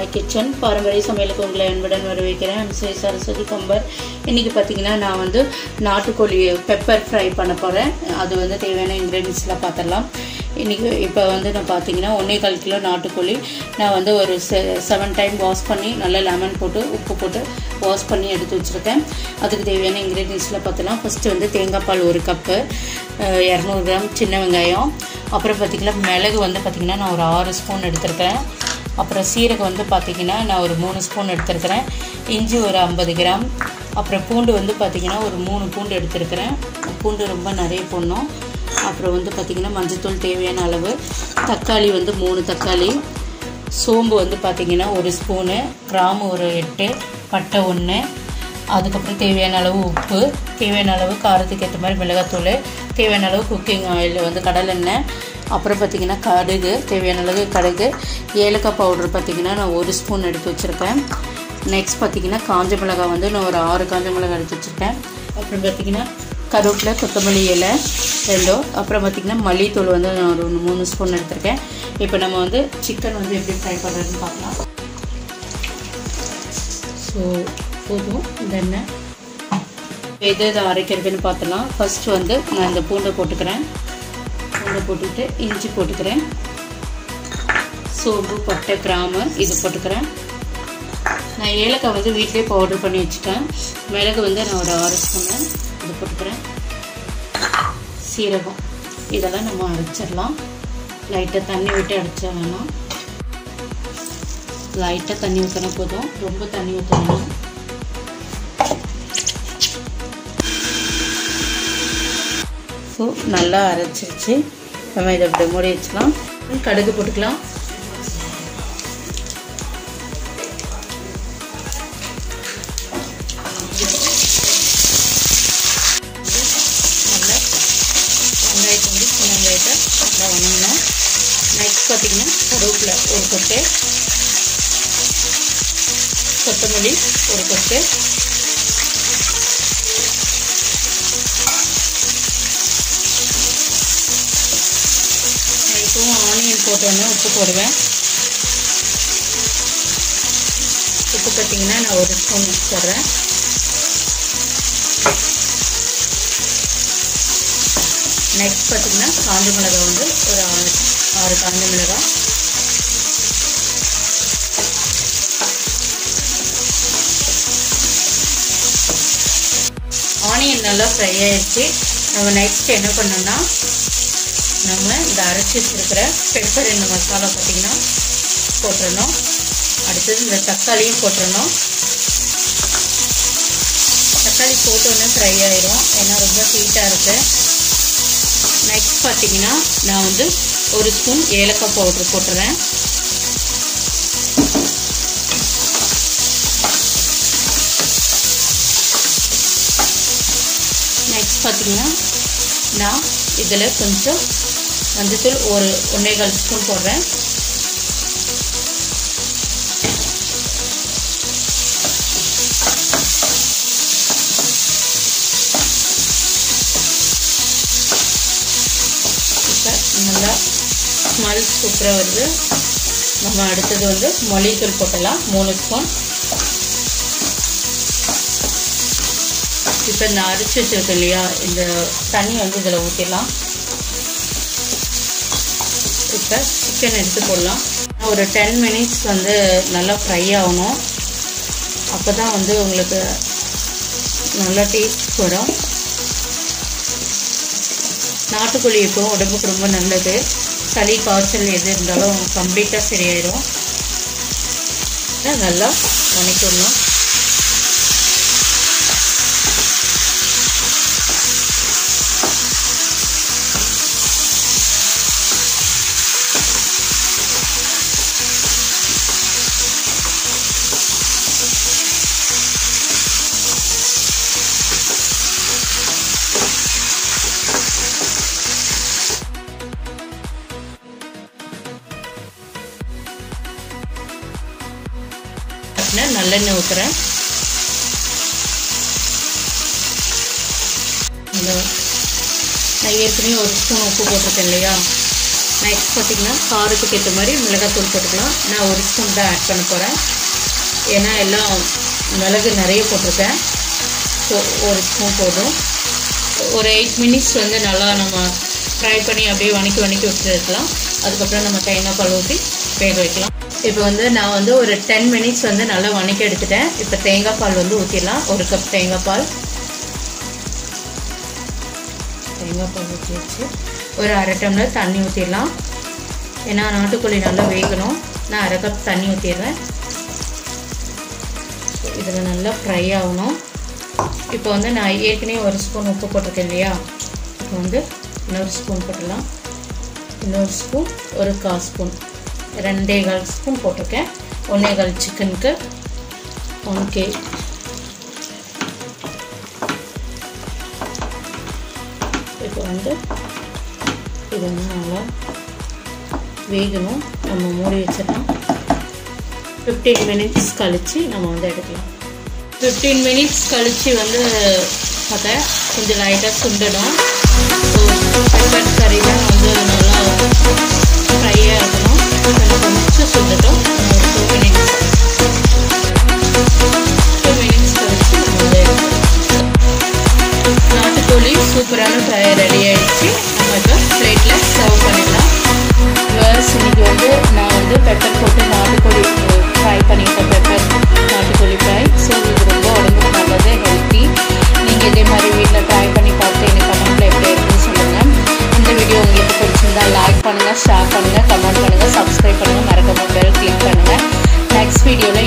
மாய் kitchen பாரம்பரிய சமையலுக்கு உங்களை அன்புடன் வரவேற்கிறேன். ஸ்ரீ சரஸ்வதி கம்பர். இன்றைக்கி பார்த்திங்கன்னா நான் வந்து நாட்டுக்கோழி பெப்பர் ஃப்ரை பண்ண போகிறேன். அது வந்து தேவையான இன்க்ரீடியன்ஸ்லாம் பார்த்துடலாம். இன்றைக்கி இப்போ வந்து நான் பார்த்திங்கன்னா 1.25 கிலோ நாட்டுக்கோழி நான் வந்து ஒரு 7 டைம் வாஷ் பண்ணி நல்லா லெமன் போட்டு உப்பு போட்டு வாஷ் பண்ணி எடுத்து வச்சுருக்கேன். அதுக்கு தேவையான இன்க்ரீடியன்ஸ்லாம் பார்த்துலாம். ஃபஸ்ட்டு வந்து தேங்காய் பால் 1 கப்பு, 200 கிராம் சின்ன வெங்காயம், அப்புறம் பார்த்திங்கன்னா மிளகு வந்து பார்த்திங்கன்னா நான் ஒரு 6 ஸ்பூன் எடுத்துருக்கிறேன். அப்புறம் சீரகம் வந்து பார்த்திங்கன்னா நான் ஒரு 3 ஸ்பூன் எடுத்துருக்கிறேன். இஞ்சி ஒரு 50 கிராம், அப்புறம் பூண்டு வந்து பார்த்திங்கன்னா ஒரு 3 பூண்டு எடுத்துருக்கிறேன். பூண்டு ரொம்ப நிறைய போடணும். அப்புறம் வந்து பார்த்திங்கன்னா மஞ்சத்தூள் தேவையான அளவு, தக்காளி வந்து 3 தக்காளி, சோம்பு வந்து பார்த்திங்கன்னா 1 ஸ்பூனு, கிராம்பு ஒரு 8, பட்டை 1, அதுக்கப்புறம் தேவையான அளவு உப்பு, தேவையான அளவு காரத்துக்கு ஏற்ற மாதிரி மிளகாத்தூள், தேவையான அளவு குக்கிங் ஆயில் வந்து கடலெண்ணெய், அப்புறம் பார்த்திங்கன்னா கடுகு, தேவையான அளவு கடுகு, ஏலக்காய் பவுடர் பார்த்திங்கன்னா நான் 1 ஸ்பூன் எடுத்து வச்சுருக்கேன். நெக்ஸ்ட் பார்த்திங்கன்னா காஞ்ச மிளகாய் வந்து நான் ஒரு 6 காஞ்ச மிளகாய் எடுத்து வச்சுருக்கேன். அப்புறம் பார்த்திங்கன்னா கருவேப்பிலை, கொத்தமல்லி இலை 2, அப்புறம் பார்த்திங்கன்னா மல்லித்தூள் வந்து நான் ஒரு 3 ஸ்பூன் எடுத்துருக்கேன். இப்போ நம்ம வந்து சிக்கன் வந்து எப்படி ஃப்ரை பண்ணுறதுன்னு பார்க்கலாம். ஸோ போதும் இந்த எண்ணெய். எது அரைக்கிறதுன்னு பார்த்தலாம். ஃபஸ்ட்டு வந்து நான் இந்த பூண்டை போட்டுக்கிறேன். பூண்டை போட்டுக்கிட்டு இஞ்சி போட்டுக்கிறேன், சோம்பு, பட்டை, கிராம்பு இது போட்டுக்கிறேன். நான் ஏலக்காய் வந்து வீட்டிலே பவுடர் பண்ணி வச்சுட்டேன். மிளகு வந்து நான் ஒரு 6 ஸ்பூனு இது போட்டுக்கிறேன். சீரகம் இதெல்லாம் நம்ம அரைச்சிடலாம். லைட்டாக தண்ணி விட்டு அரைச்சா வேணாம். லைட்டாக தண்ணி ஊற்றினா போதும், ரொம்ப தண்ணி ஊற்றணும். ஸோ நல்லா அரைச்சிருச்சு. நம்ம இதை இப்படி மூடி வச்சுக்கலாம். கடுகு போட்டுக்கலாம். வணங்கணும். நெக்ஸ்ட் பார்த்திங்கன்னா கருவேப்பிலை 1 கொத்து, கொத்தமல்லி 1 கொத்து, இப்போவும் ஆனியன் போட்டோன்னே உப்பு போடுவேன். உப்பு பார்த்திங்கன்னா நான் 1 ஸ்பூன் போடுறேன். நெக்ஸ்ட் பார்த்திங்கன்னா காஞ்ச மிளகாய் வந்து ஒரு 6 காஞ்ச மிளகாய், ஆனியன் நல்லா ஃப்ரை ஆகிடுச்சு. நம்ம நெக்ஸ்ட் என்ன பண்ணோம்னா நம்ம இந்த அரைச்சி வச்சுருக்கிற பெப்பர் இந்த மசாலா பார்த்திங்கன்னா போட்டுடணும். அடுத்தது இந்த தக்காளியும் போட்டுடணும். தக்காளி போட்டோன்னே ஃப்ரை ஆயிரும், ஏன்னா ரொம்ப ஹீட்டாக இருக்குது. நெக்ஸ்ட் பார்த்திங்கன்னா நான் வந்து 1 ஸ்பூன் ஏலக்காய் பவுட்ரு போட்டுறேன். நெக்ஸ்ட் பார்த்திங்கன்னா நான் இதில் கொஞ்சம் மஞ்சத்தூள் ஒரு 1.25 ஸ்பூன் போடுறேன். நல்லா ஸ்மெல் சூப்பராக வருது. நம்ம அடுத்தது வந்து மல்லித்தூள் போட்டலாம் 3 ஸ்பூன். இப்போ இந்த அரைச்சி வச்சுருக்கு இல்லையா, இந்த தண்ணி வந்து இதில் ஊற்றிடலாம். இப்போ சிக்கன் எடுத்து போடலாம். ஒரு 10 மினிட்ஸ் வந்து நல்லா ஃப்ரை ஆகணும். அப்போ தான் வந்து உங்களுக்கு நல்லா டேஸ்ட் வரும். நாட்டுக்கோழி இப்போ உடம்புக்கு ரொம்ப நல்லது. சளி காய்ச்சல் எது இருந்தாலும் கம்ப்ளீட்டாக சரியாயிடும். நல்லா வணக்கிடணும். நல்லெண்ணெய் ஊற்றுறேன். நான் ஏற்கனவே 1 ஸ்பூன் உப்பு போட்டிருக்கேன் இல்லையா, நெக்ஸ்ட் பார்த்திங்கன்னா காரத்துக்கு ஏற்ற மாதிரி மிளகாத்தூள் போட்டுக்கலாம். நான் 1 ஸ்பூன் தான் ஆட் பண்ண போகிறேன், ஏன்னா எல்லாம் மிளகு நிறைய போட்டிருக்கேன். ஸோ 1 ஸ்பூன் போதும். ஒரு 8 மினிட்ஸ் வந்து நல்லா நம்ம ஃப்ரை பண்ணி அப்படியே வணக்கி விட்டுருக்கலாம். அதுக்கப்புறம் நம்ம தேங்காய் பால் ஊற்றி வேக வைக்கலாம். இப்போ வந்து நான் வந்து ஒரு 10 மினிட்ஸ் வந்து நல்லா வணக்கி எடுத்துட்டேன். இப்போ தேங்காய் பால் வந்து ஊற்றிடலாம். 1 கப் தேங்காய் பால் ஊற்றி வச்சு ஒரு 1/2 டம்ளர் தண்ணி ஊற்றிடலாம். ஏன்னா நாட்டுக்கோழி நல்லா வேகணும். நான் 1/2 கப் தண்ணி ஊற்றிடுறேன். இதில் நல்லா ஃப்ரை ஆகணும். இப்போ வந்து நான் ஏற்கனவே 1 ஸ்பூன் உப்பு போட்டிருக்கேன் இல்லையா, இப்போ வந்து இன்னொரு ஸ்பூன் போட்டுடலாம். இன்னொரு ஸ்பூன், ஒரு 1/4 ஸ்பூன், 2.25 ஸ்பூன் போட்டிருக்கேன். 1.25 சிக்கனுக்கு 1 kg. இப்போ வந்து இது வந்து நல்லா வேகணும். நம்ம மூடி வச்சிடலாம். 15 மினிட்ஸ் கழித்து நம்ம வந்து எடுக்கலாம். 15 மினிட்ஸ் கழித்து வந்து பார்த்தா கொஞ்சம் லைட்டாக சுண்டணும். பெப்பர் கறிலாம் வந்து நல்லா ஃப்ரையாக இருக்கணும். கொஞ்சம் சுண்டட்டும். ஒரு 2 மினிட்ஸ் கழித்து நம்ம வந்து எடுக்கலாம். நாட்டுக்கோழி சூப்பரான ஃப்ரை ரெடி ஆகிடுச்சு. நம்ம இப்போ பிளேட்டில் சர்வ் பண்ணிடலாம். இன்னைக்கு வந்து நான் வந்து பெப்பர் போட்டு நாட்டுக்கோழி ஃப்ரை பண்ணிட்டேன். பெப்பர் நாட்டுக்கோழி ஃப்ரை. ஸோ இது ரொம்ப உடம்புக்கு நல்லது, ஹெல்த்தி. நீங்கள் இதே மாதிரி வீட்டில் ட்ரை பண்ணி பார்த்து எனக்கு கமெண்ட்டில் எப்படி இருக்குன்னு சொல்லுங்கள். இந்த வீடியோ உங்களுக்கு பிடிச்சிருந்தா லைக் பண்ணுங்கள், ஷேர் பண்ணுங்கள், கமெண்ட் பண்ணுங்கள், சப்ஸ்கிரைப் பண்ணுங்கள், மறக்காம பெல் கிளிக் பண்ணுங்கள். நெக்ஸ்ட் வீடியோவில்